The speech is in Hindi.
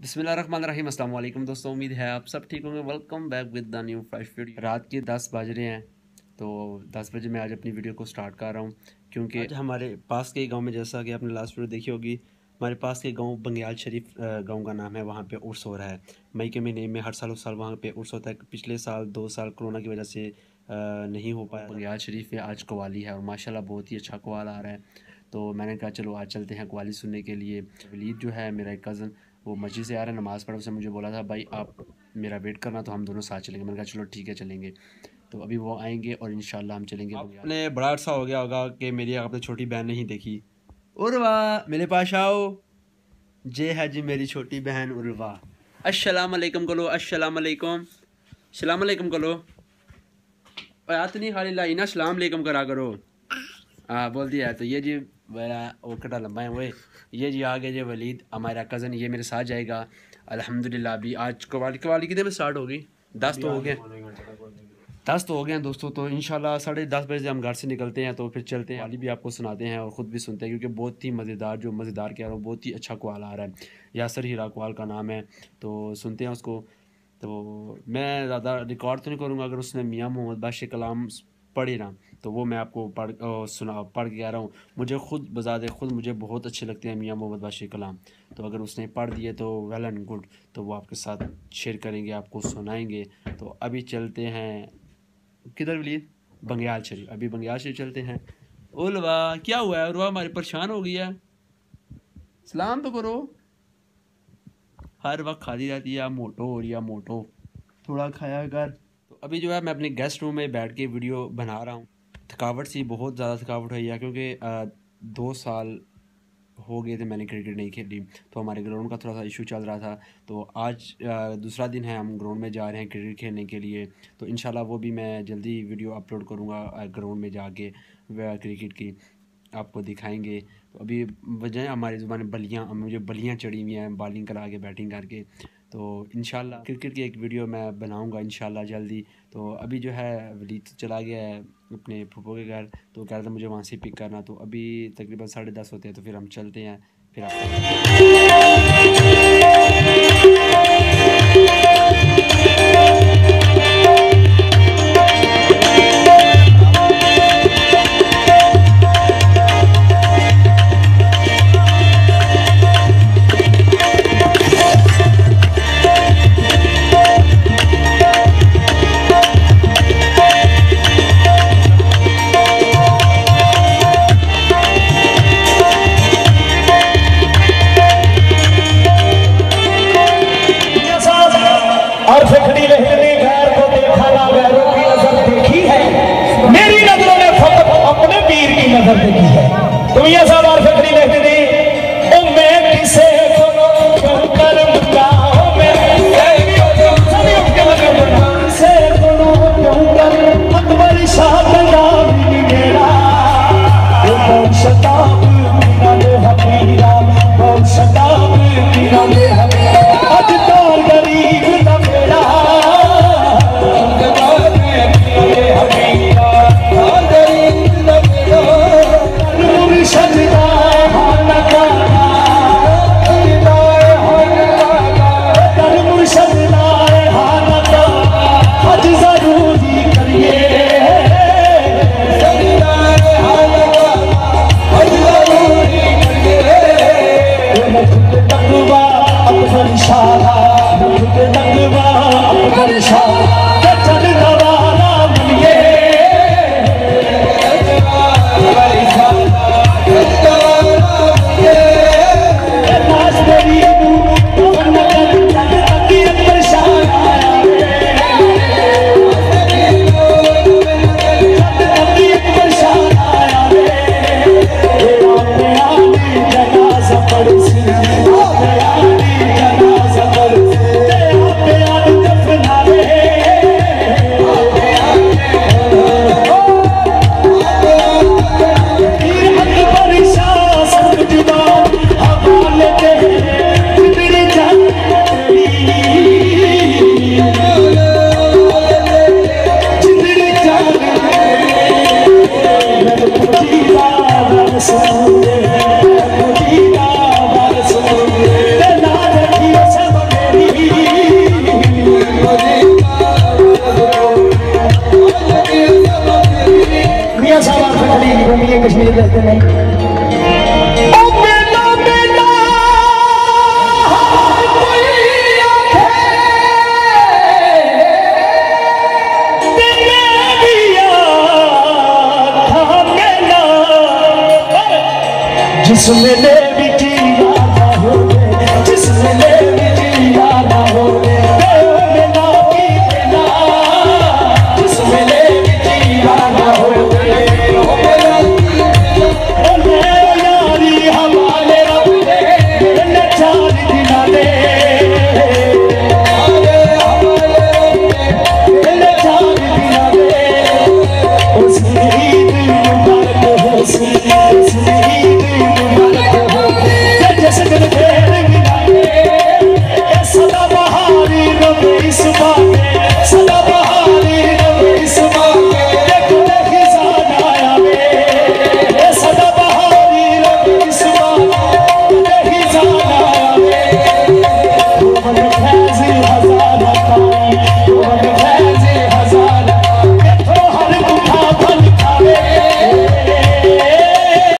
बिस्मिल्लाहिर्रहमानिर्रहीम अस्सलाम वालेकुम दोस्तों, उम्मीद है आप सब ठीक होंगे। Welcome back with the new fresh video. रात के 10 बज रहे हैं, तो 10 बजे मैं आज अपनी वीडियो को स्टार्ट कर रहा हूँ क्योंकि आज हमारे पास के गांव में, जैसा कि आपने लास्ट वीडियो देखी होगी, हमारे पास के गांव बंग्याल शरीफ गांव का नाम है। वहाँ पे उर्स हो रहा है मई के महीने में। हर साल उस साल वहाँ पे उर्स होता है। पिछले साल 2 साल कोरोना की वजह से नहीं हो पाया। बंग्याल शरीफ में आज कवाली है और माशाल्लाह बहुत ही अच्छा कवाल आ रहा है। तो मैंने कहा चलो आज चलते हैं कवाली सुनने के लिए। वलीद जो है मेरा एक कज़न, वो मस्जिद से आ रहा है, नमाज़ पढ़, उसने मुझे बोला था भाई आप मेरा वेट करना, तो हम दोनों साथ चलेंगे। मैंने कहा चलो ठीक है चलेंगे। तो अभी वो आएंगे और इंशाल्लाह हम चलेंगे। आपने बड़ा अर्सा हो गया होगा कि मेरी आपने छोटी बहन नहीं देखी। उर्वा मेरे पास आओ, जे है जी मेरी छोटी बहन उर्वा। अस्सलाम वालेकुम कलो, अस्सलाम वालेकुम, सलाम वालेकुम कलो। आत नहीं खाली लाई ना, सलाम वालेकुम करा करो। हाँ बोल दिया है। तो ये जी मेरा वो कटा लंबा है वो, ये जी आ गए जी वलीद हमारा कज़न, ये मेरे साथ जाएगा अल्हम्दुलिल्लाह। अभी आज कवाली कितने में स्टार्ट होगी? 10 तो हो गए, 10 तो हो गए हैं दोस्तों। तो इंशाल्लाह 10:30 बजे हम घर से निकलते हैं, तो फिर चलते हैं। कवाली भी आपको सुनाते हैं और ख़ुद भी सुनते हैं क्योंकि बहुत ही मज़ेदार कह रहा हूँ, बहुत ही अच्छा कवाल आ रहा है। यासर हीरा कवाल का नाम है, तो सुनते हैं उसको। तो मैं ज़्यादा रिकॉर्ड तो नहीं करूँगा, अगर उसने मियाँ मोहम्मद बादशाह कलाम पढ़े ना तो वो मैं आपको पढ़ के कह रहा हूँ। मुझे खुद बजाते खुद मुझे बहुत अच्छे लगते हैं मियाँ मोहम्मद बादशाह कलाम। तो अगर उसने पढ़ दिए तो वेल एंड गुड, तो वो आपके साथ शेयर करेंगे, आपको सुनाएंगे। तो अभी चलते हैं किधर वलीद? बंग्याल शरीफ। अभी बंग्याल शरीफ चलते हैं। उलवा क्या हुआ है? उलवा हमारी परेशान हो गई है, सलाम तो करो। हर वक्त खाती रहती है, मोटो हो रही है, मोटो थोड़ा खाया कर। तो अभी जो है मैं अपने गेस्ट रूम में बैठ के वीडियो बना रहा हूँ। थकावट सी, बहुत ज़्यादा थकावट हुई है क्योंकि 2 साल हो गए थे मैंने क्रिकेट नहीं खेली। तो हमारे ग्राउंड का थोड़ा सा इशू चल रहा था। तो आज दूसरा दिन है, हम ग्राउंड में जा रहे हैं क्रिकेट खेलने के लिए। तो इंशाल्लाह वो भी मैं जल्दी वीडियो अपलोड करूँगा ग्राउंड में जाके क्रिकेट की, आपको दिखाएंगे। तो अभी वजह हमारी ज़ुबान बलियाँ, मुझे बलियाँ चढ़ी हुई हैं बॉलिंग करा के, बैटिंग करके। तो इंशाल्लाह क्रिकेट की एक वीडियो मैं बनाऊंगा इंशाल्लाह जल्दी। तो अभी जो है वलीद चला गया है अपने फूफो के घर, तो कह रहा था मुझे वहाँ से पिक करना। तो अभी तकरीबन 10:30 होते हैं, तो फिर हम चलते हैं। फिर और फिखड़ी रहने गैर को देखा ना, गैरों की नजर देखी है, मेरी नजरों ने फकत अपने पीर की नजर देखी है। तुम ये सब और फिखड़ी रहने दी मैं किसे क्यों कर बुलाओ, मैं किसे क्यों कर अकबर शाह का मेरा शताब मेरा ले हमीरा, शताब मेरा ले हमीरा, अजदार गरीब ना मेरा फेखड़ी लिखते हैं जिसमें